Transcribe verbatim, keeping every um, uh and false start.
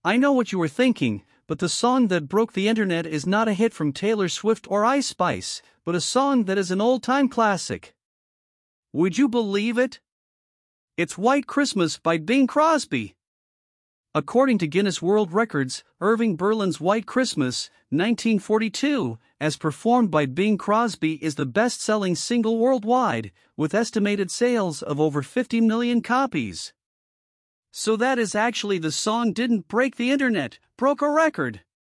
I know what you were thinking, but the song that broke the internet is not a hit from Taylor Swift or Ice Spice, but a song that is an old-time classic. Would you believe it? It's White Christmas by Bing Crosby. According to Guinness World Records, Irving Berlin's White Christmas, nineteen forty-two, as performed by Bing Crosby, is the best-selling single worldwide, with estimated sales of over fifty million copies. So that is actually the song didn't break the internet, broke a record.